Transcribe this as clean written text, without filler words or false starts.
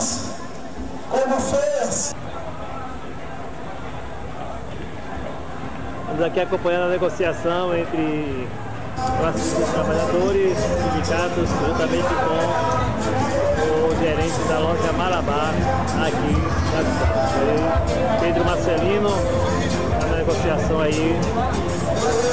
nós, como fez. Estamos aqui acompanhando a negociação entre classes de trabalhadores, sindicatos, juntamente com o gerente da loja Malabar aqui na cidade. Pedro Marcelino, na negociação aí.